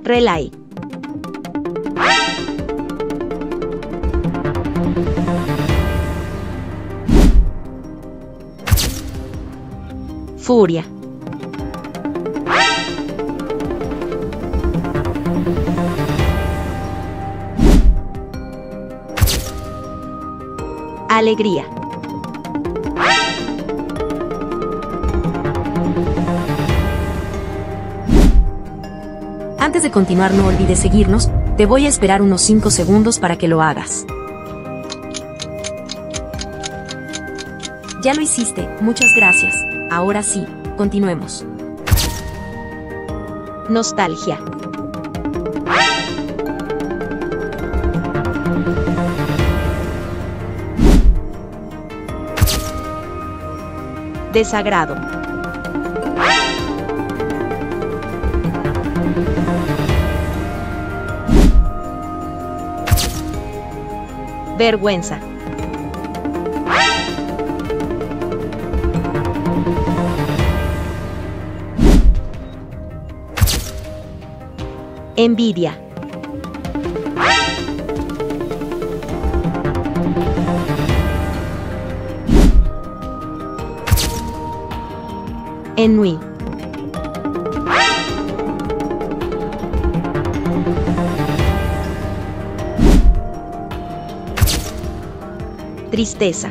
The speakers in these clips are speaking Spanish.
Relay. Furia. Alegría. Antes de continuar, no olvides seguirnos. Te voy a esperar unos 5 segundos para que lo hagas. Ya lo hiciste, muchas gracias. Ahora sí, continuemos. Nostalgia. Desagrado. Vergüenza. Envidia. Ennui. Tristeza.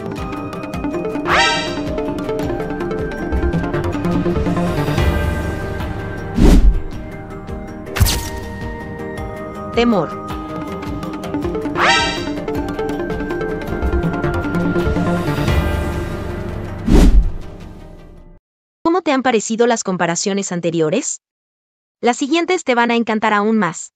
Temor. ¿Cómo te han parecido las comparaciones anteriores? Las siguientes te van a encantar aún más.